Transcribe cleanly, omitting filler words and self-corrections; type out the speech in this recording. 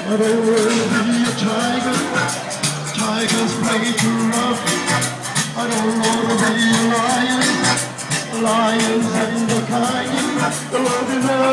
I don't wanna be a tiger. Tigers play too rough. I don't wanna be a lion. Lions and the kind. The love is